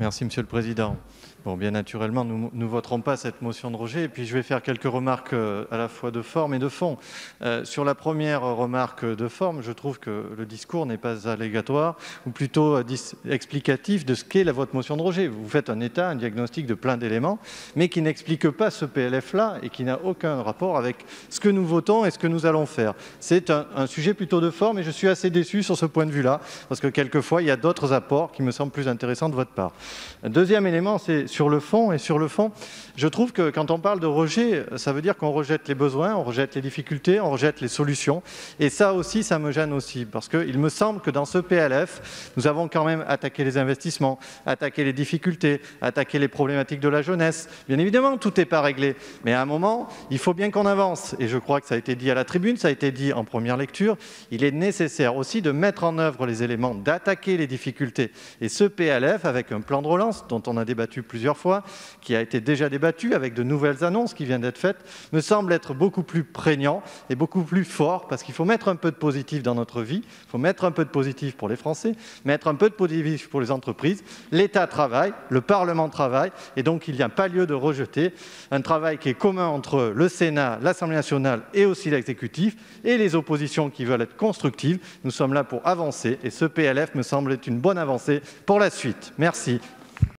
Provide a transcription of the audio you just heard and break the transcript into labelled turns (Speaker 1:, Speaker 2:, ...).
Speaker 1: Merci, Monsieur le Président. Bon, bien naturellement, nous ne voterons pas cette motion de rejet. Et puis, je vais faire quelques remarques à la fois de forme et de fond. Sur la première remarque de forme, je trouve que le discours n'est pas allégatoire, ou plutôt explicatif de ce qu'est votre motion de rejet. Vous faites un état, un diagnostic de plein d'éléments, mais qui n'explique pas ce PLF-là et qui n'a aucun rapport avec ce que nous votons et ce que nous allons faire. C'est un sujet plutôt de forme et je suis assez déçu sur ce point de vue-là, parce que quelquefois, il y a d'autres apports qui me semblent plus intéressants de votre part. Un deuxième élément, c'est sur le fond. Et sur le fond, je trouve que quand on parle de rejet, ça veut dire qu'on rejette les besoins, on rejette les difficultés, on rejette les solutions. Et ça aussi, ça me gêne aussi, parce qu'il me semble que dans ce PLF, nous avons quand même attaqué les investissements, attaqué les difficultés, attaqué les problématiques de la jeunesse. Bien évidemment, tout n'est pas réglé. Mais à un moment, il faut bien qu'on avance. Et je crois que ça a été dit à la tribune, ça a été dit en première lecture. Il est nécessaire aussi de mettre en œuvre les éléments, d'attaquer les difficultés. Et ce PLF, avec un plan de relance dont on a débattu plusieurs fois, qui a été déjà débattu avec de nouvelles annonces qui viennent d'être faites, me semble être beaucoup plus prégnant et beaucoup plus fort, parce qu'il faut mettre un peu de positif dans notre vie, il faut mettre un peu de positif pour les Français, mettre un peu de positif pour les entreprises. L'État travaille, le Parlement travaille, et donc il n'y a pas lieu de rejeter un travail qui est commun entre le Sénat, l'Assemblée nationale et aussi l'exécutif, et les oppositions qui veulent être constructives. Nous sommes là pour avancer, et ce PLF me semble être une bonne avancée pour la suite. Merci.